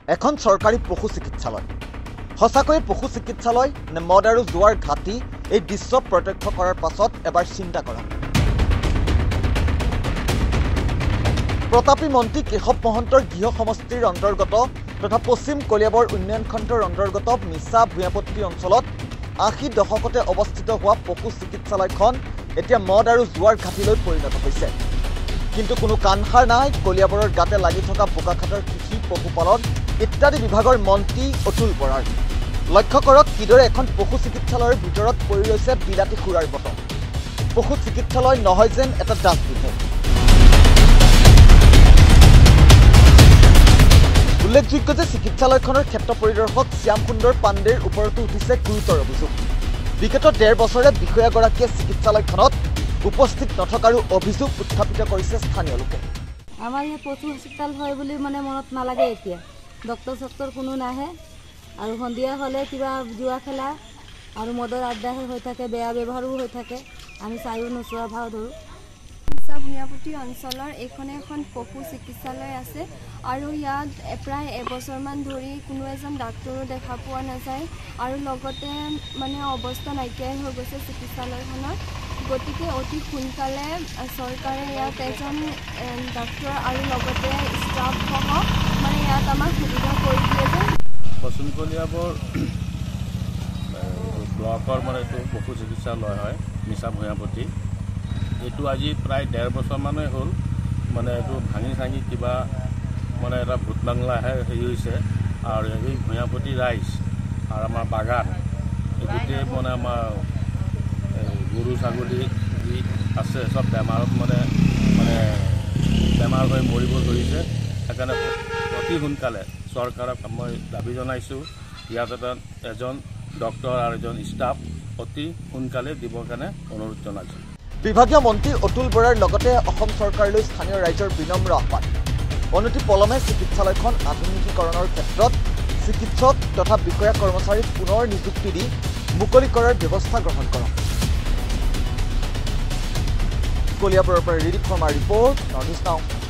এখন চৰকাৰী পশু চিকিৎসালয় সঁচাকৈ পশু চিকিৎসালয় নে মদ আৰু জুৱাৰ ঘাটি এই দৃশ্য প্ৰত্যক্ষ কৰাৰ পাছত এবাৰ চিন্তা কৰা প্ৰতাপী মন্ত্ৰী কেশৱ মহন্তৰ গৃহ সমষ্টিৰ অন্তৰ্গত তথা পশ্চিম কলিয়াবৰ উন্নয়ন খণ্ডৰ অন্তৰ্গত মিছা ভূঞাপট্টি অঞ্চলত ৮০ দশকতে অৱস্থিত হোৱা পশু চিকিৎসালয়খন এতিয়া মদ আৰু জুৱাৰ ঘাটিলৈ পৰিণত হৈছে কিন্তু কোনো কাণসাৰ নাই কলিয়াবৰৰ গাতে লাগি থকা বোকাখাটৰ কৃষি পশুপালন ইত্যাদি বিভাগৰ মন্ত্ৰী অতুল বৰাৰ লক্ষ্য কৰক কিদৰে এখন পশু চিকিৎসালয়ৰ ভিতৰত পৰি ৰৈছে বিলাতী খুৰাৰ বটল পশু চিকিৎসালয় নহয় যেন এটা ডাষ্টবিনহে উল্লেখযোগ্য যে চিকিৎসালয়খনৰ ক্ষেত্ৰ পৰিদৰ্শক শ্যাম সুন্দৰ পাণ্ডেৰ ওপৰতো উঠিছে গুৰুতৰ অভিযোগ বিগত ১.৫ বছৰে বিষয়াগৰাকীয়ে চিকিৎসালয়খনত উপস্থিত নথকাৰো অভিযোগ উত্থাপিত কৰিছে স্থানীয় লোকে আমাৰ এই পশু হস্পিটাল হয় বুলি মানে মনত নালাগে এতিয়া ডক্টৰ কোনো নাহে আৰু সন্ধিয়া হ'লে কিবা জুৱা খেলা আৰু মদৰ আড্ডাহে হৈ থাকে বেয়া ব্যৱহাৰো হৈ থাকে আমি চাইও নোচোৱা ভাও ধৰোঁ মিছা ভূঞাপট্টি অঞ্চলৰ এখন পশু চিকিৎসালয় আছে আৰু ইয়াত প্ৰায় এবছৰমান ধৰি কোনো এজন ডাক্তৰো দেখা পোৱা নাযায় আৰু লগতে মানে অৱস্থা নাইকিয়াই হৈ গৈছে চিকিৎসালয়খনৰ গতিকে অতি সোনকালে চৰকাৰে ইয়াত এজন ডাক্তৰ আৰু লগতে ষ্টাফসহ মানে ইয়াত আমাক সুবিধা কৰি দিয়ে যে পশ্চিম কলিয়াবৰ ব্লকৰ মানে এইটো পশু চিকিৎসালয় হয় মিছা ভূঞাপট্টি এইটো আজি প্ৰায় ১.৫ বছৰমানেই হ'ল মানে এইটো ভাঙি চাঙি কিবা মানে এটা ভূত বাংলাহে হেৰি হৈছে আৰু এই ভূঞাপট্টি ৰাইজ আৰু আমাৰ বাগান এই গোটেই মানে আমাৰ গৰু ছাগলী যি আছে চব বেমাৰত মানে বেমাৰ হৈ মৰিব ধৰিছে সেইকাৰণে অতি সোনকালে চৰকাৰক মই দাবী জনাইছোঁ ইয়াত এজন ডক্টৰ আৰু এজন ষ্টাফ অতি সোনকালে দিবৰ কাৰণে অনুৰোধ জনাইছোঁ বিভাগীয় মন্ত্ৰী অতুল বৰাৰ লগতে অসম চৰকাৰলৈ স্থানীয় ৰাইজৰ বিনম্ৰ আহ্বান অনতি পলমে চিকিৎসালয়খন আধুনিকীকৰণৰ ক্ষেত্ৰত চিকিৎসক তথা বিষয়া কৰ্মচাৰীক পুনৰ নিযুক্তি দি মুকলি কৰাৰ ব্যৱস্থা গ্ৰহণ কৰক কলিয়াবৰৰ পৰা ৰিদিপ শৰ্মাৰ ৰিপৰ্ট নৰ্থ ইষ্ট নাও